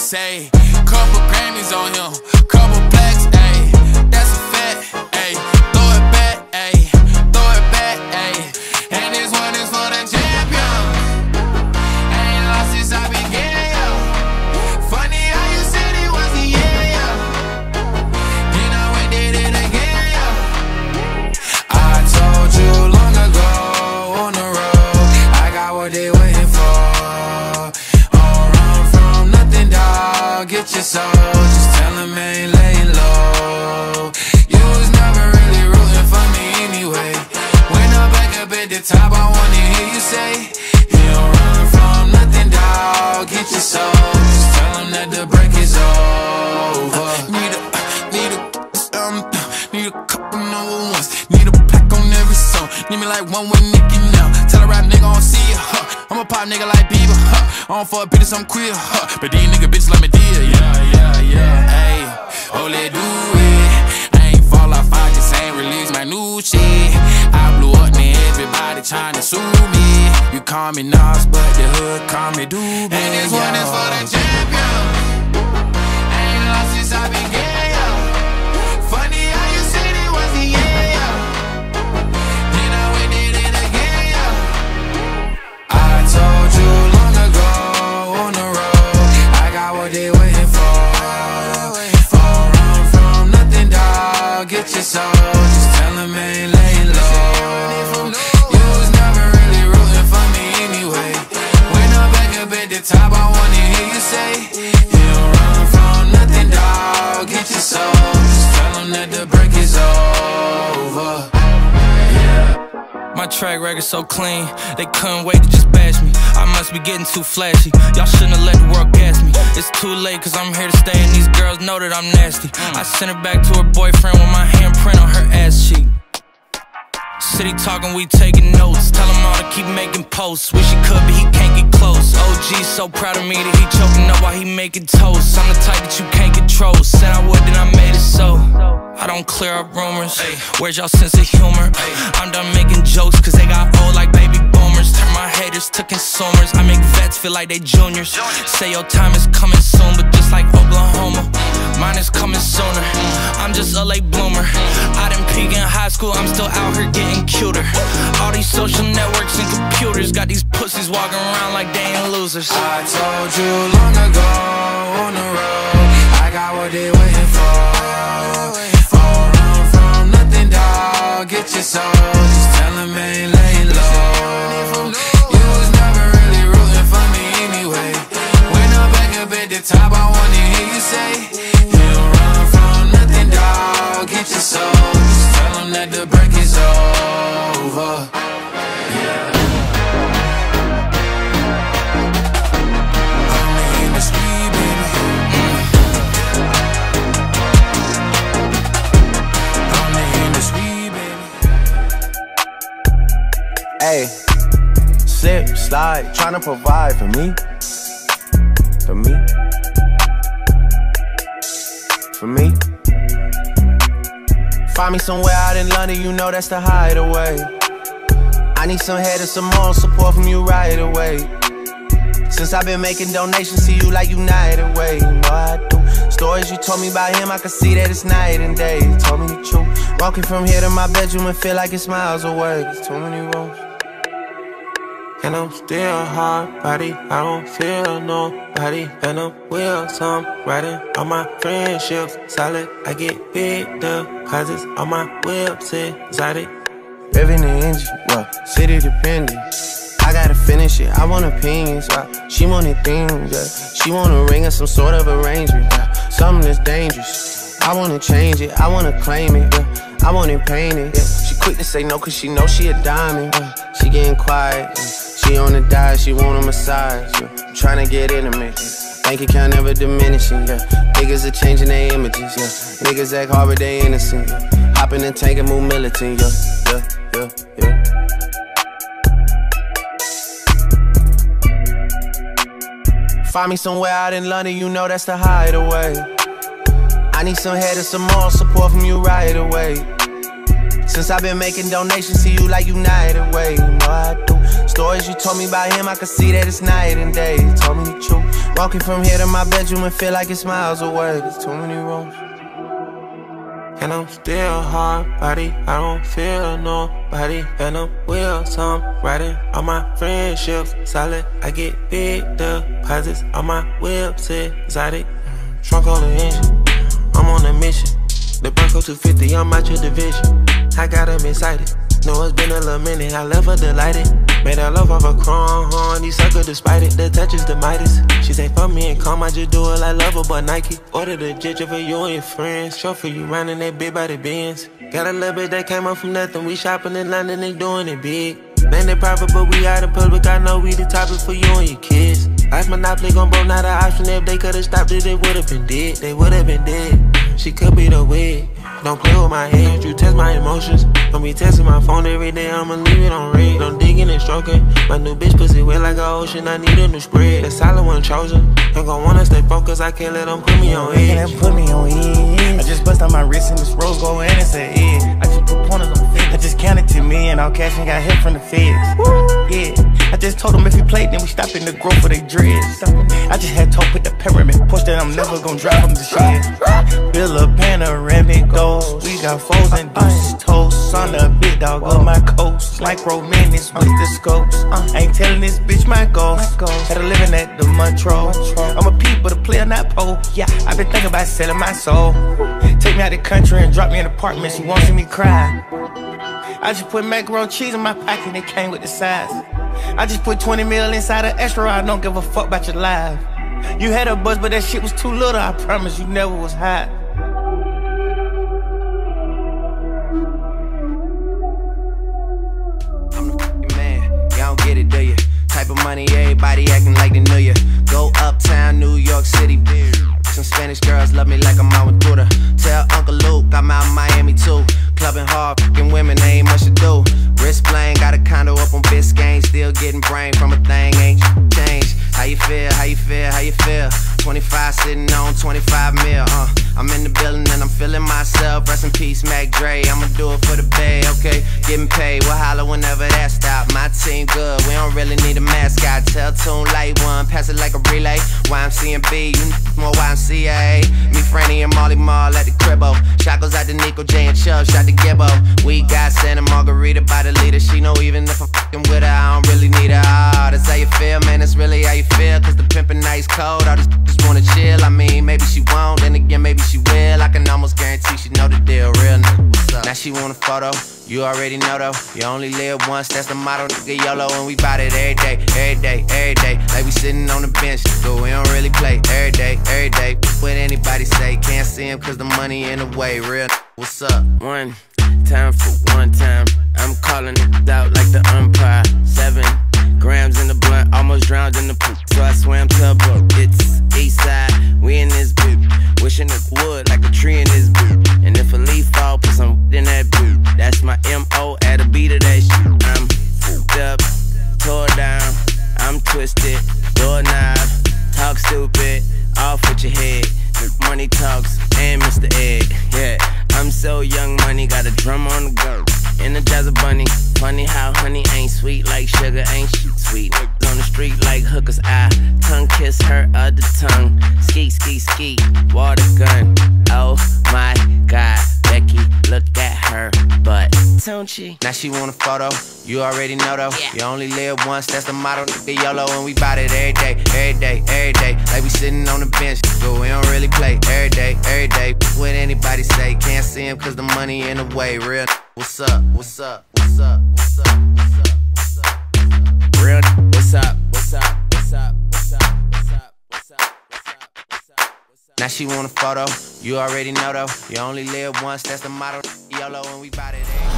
racks, ayy. Couple Grammys on him, couple plaques, ayy. That's a fact, ayy. Throw it back, ayy. Throw it back, ayy. And this one is for the champion. Ain't lost since I began, yo. Funny how you said it was the year, yo. Then I went did it again, yo. I told you long ago on the road, I got what they waiting for. Don't run from nothing, dog. Get your soul. Just tell them I ain't laying low. You was never really rooting for me anyway. When I'm back up at the top, I wanna hear you say, you don't run from nothing, dog. Get your soul. Just tell them that the break is over. Need a couple number ones. Need a pack on every song. Need me like one with Nicki now. Tell a rap nigga I don't see ya, huh. I'm a pop nigga like Bieber, huh. I don't fuck bitches, I'm queer, huh. But these nigga bitches like me dear, yeah. Ayy, oh let do it. I ain't fall off, I just ain't release my new shit. I blew up, man, everybody tryna sue me. You call me Nas, but the hood call me Doobie. And this one is for the champion. Ain't lost since I began, yo. Funny how you said it was the year, yo. Then I went did it again, yo. I told you long ago on the road, I got what they waiting for. Don't run from nothing, dog. Get your soul. Just tell them I ain't laying low. You was never really rooting for me anyway. When I'm back up at the top, I wanna hear you say, you don't run from nothing, dog. Get your soul. Just tell them that the break is over. My track record so clean, they couldn't wait to just bash me. I must be getting too flashy, y'all shouldn't have let the world gas me. It's too late cause I'm here to stay and these girls know that I'm nasty. I sent her back to her boyfriend with my handprint on her ass cheek. City talking, we taking notes. Tell him all to keep making posts. Wish he could, but he can't get close. OG so proud of me that he choking up while he making toast. I'm the type that you can't control. Said I would, then I made it so. I don't clear up rumors. Where's y'all sense of humor? I'm done making jokes cause they got old like baby boomers. Turn my haters to consumers. I make vets feel like they juniors. Say your time is coming soon, but just like Oklahoma, mine is coming sooner. I'm just a late bloomer. I didn't peak in high school, I'm still out here getting cuter. All these social networks and computers got these pussies walking around like they ain't losers. I told you long ago on the road, I got what they waiting for. Don't run from nothing, dog. Get your soul. Just tell them I ain't laying low. You was never really rooting for me anyway. When I'm back up at the top, I wanna hear you say, you don't run from nothing, dog. Get your soul. Just tell them that the break is over. Hey, slip, slide, tryna provide for me. For me. For me. Find me somewhere out in London, you know that's the hideaway. I need some head and some moral support from you right away. Since I've been making donations to you like United Way, you know I do. Stories you told me about him, I can see that it's night and day. You told me the truth. Walking from here to my bedroom and feel like it's miles away. There's too many roads. And I'm still hard body, I don't feel nobody. And I'm with some riding on my friendships. Solid, I get big deposits on my whips exotic. Revving the engine, well, city dependent. I gotta finish it, I want opinions, she wanted things, yeah. She want a ring or some sort of arrangement, yeah. Something that's dangerous, I wanna change it, I wanna claim it, yeah. I want it painted, yeah. She quick to say no cause she know she a diamond, yeah. She getting quiet, yeah. She on the diet, she want a massage, yeah. I'm tryna get intimate, yeah. Bank account never diminishing, yeah. Niggas are changing their images, yeah. Niggas act hard but they innocent, yeah. Hop in the tank and move militant, yeah. Find me somewhere out in London, you know that's the hideaway. I need some head and some moral support from you right away. Since I've been making donations to you like United Way, you know I do. Stories you told me about him, I could see that it's night and day. You told me the truth. Walking from here to my bedroom and feel like it's miles away. There's too many rooms. And I'm still hard body, I don't feel nobody. And I'm wheels, I'm riding all my friendships solid. I get big deposits, all my whips exotic. Trunk on the engine, I'm on a mission. The Bronco 250, I'm out your division. I got them excited, know it's been a little minute. I left her delighted, made her love off a chrome. These suckers despite it, the touch is the Midas. She say fuck me and calm, I just do it like Lover but Nike. Order the ginger for you and your friends, show for you rounding that big body Benz. Got a little bit that came up from nothing, we shopping in London and doing it big. Man, they private, but we out in public, I know we the topic for you and your kids. Life Monopoly gon' broke, not an option. If they could've stopped it, they would've been dead. They would've been dead. She could be the wig. Don't play with my head, you test my emotions. Don't be testing my phone every day, I'ma leave it on red. Don't digging and stroking. My new bitch pussy wet like an ocean, I need a new spread. The solid one chosen. Ain't gon' wanna stay focused, I can't let them put me on edge. Put me on edge. I just bust on my wrist and this rose gold and it's an edge. I just put pointers on the I just counted to me and all cash and got hit from the feds. Yeah, I just told them if we played, then we stop in the growth of they dreads. I just had to put the pyramid push that I'm never gonna drive them to shit. Build a panoramic goals. We got foes and deuces toast. On the big dog of my coast. Like romantics with the scopes. I ain't telling this bitch my goals. Had a living at the Montreux. I'm a peep but a player, not pole. Yeah, I been thinking about selling my soul. Take me out the country and drop me in an apartment. She won't see me cry. I just put macaroni cheese in my pocket, it came with the size. I just put 20 mil inside an extra, I don't give a fuck about your life. You had a buzz, but that shit was too little, I promise you never was hot. I'm the f***ing man, y'all don't get it, do ya? Type of money, everybody acting like they knew ya. Go uptown, New York City, bitch. Some Spanish girls love me like I'm out with Buddha. Tell Uncle Luke I'm out in Miami too. Clubbing hard, f***ing women, they ain't much to do. Wrist playing, got a condo up on Biscayne. Still getting brain from a thing, ain't changed. How you feel, how you feel, how you feel? 25 sitting on 25 mil, I'm in the building and I'm feeling myself. Rest in peace, Mac Dre, I'ma do it for the bay, okay? Getting paid, we'll holler whenever that stop. My team good, we don't really need a mascot. Tell Tune Light One, pass it like a relay. YMCMB, you more YMCA. Me, Franny, and Molly Mall at the cribbo. Shot goes out to Nico J and Chubb, shot to Gibbo. We got Santa Margarita by the leader. She know even if I'm fucking with her, I don't really need her. Oh, that's how you feel, man, that's really how you feel. Cause the pimpin' nice cold, all just wanna chill. I mean, maybe she won't, then again, maybe she will. I can almost guarantee she know the deal, real nigga, what's up? Now she want a photo, you already know though. You only live once, that's the motto, nigga, YOLO. And we bout it every day, every day, every day. Like we sitting on the bench, but we don't really play. Every day, what anybody say. Can't see him cause the money in the way, real nigga, what's up? One time for one time, I'm calling it out like the umpire. 7 grams in the blunt, almost drowned in the poop, so I swam to a boat. It's east side, we in this boot, wishing it would like a tree in this boot. And if a leaf fall, put some in that boot. That's my M.O. at a beat of that shit. I'm fucked up, tore down, I'm twisted, doorknob, talk stupid, off with your head. Money talks and Mr. Ed, yeah. I'm so young money, got a drum on the go. Energizer bunny, funny how honey ain't sweet like sugar, ain't shit sweet. On the street like hookers, I tongue kiss her other tongue. Ski, ski, ski, water gun. Oh my God, Becky, look at her butt, don't she? Now she want a photo, you already know though. Yeah. You only live once, that's the motto, nigga, YOLO. And we bout it every day, every day, every day. Like we sitting on the bench, but we don't really play. Every day, what anybody say. Can't see him cause the money in the way, real what's up, what's up, what's up, what's up, what's up, what's up, real what's up, what's up, what's up, what's up, what's up, what's up, what's up. Now she want a photo, you already know though. You only live once, that's the motto, YOLO. And we bout it